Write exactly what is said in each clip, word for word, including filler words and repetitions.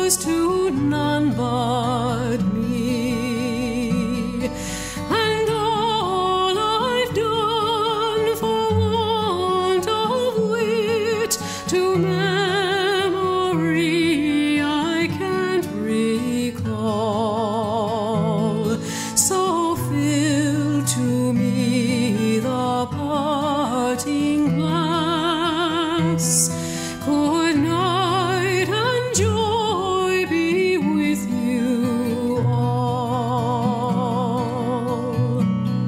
goes to none but me. And all I've done for want of wit to memory I can't recall. So fill to me the parting glass. Good night and joy be with you all.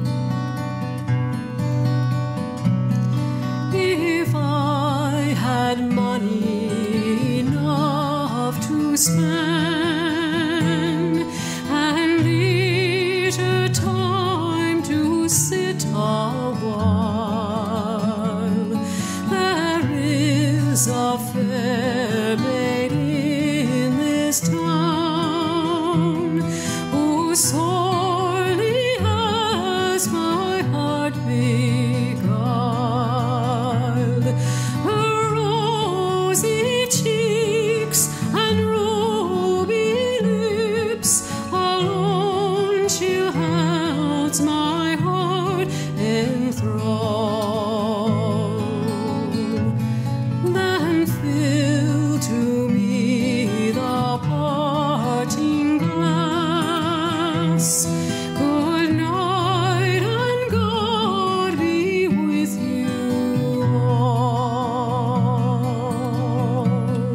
If I had money enough to spend and leisure time to sit a while, there is a fair maid in this town who sorely has my heart beguiled. Her rosy cheeks and ruby lips alone she holds my heart enthralled. Then fill to me the parting glass. Good night and God be with you all.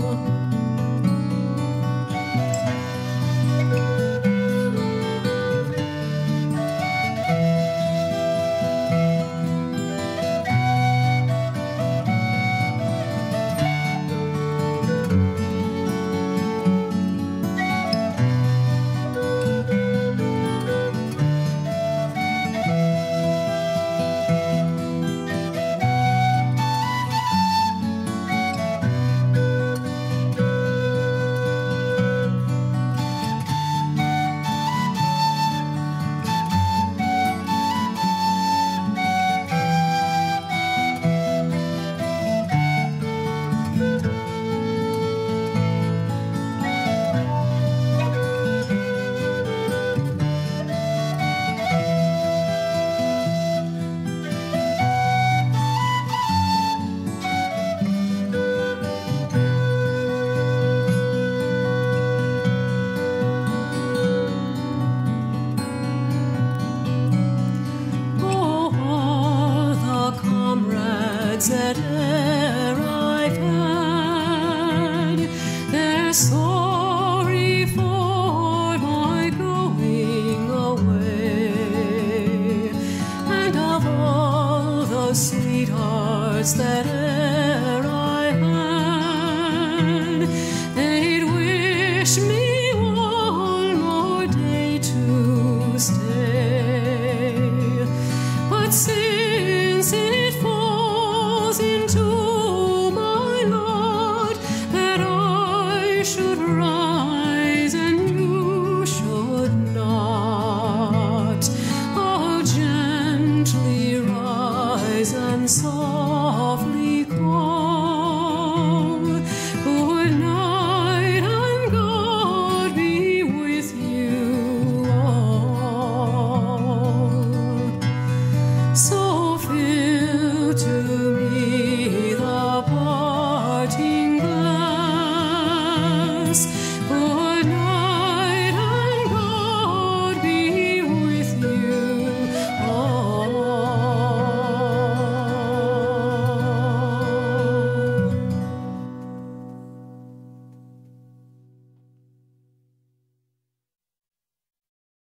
Oh, all the comrades that e'er I've had, they're sorry for my going away. And of all the sweethearts that e'er I had, they'd wish me one more day to stay. But since it falls into my lot that I should run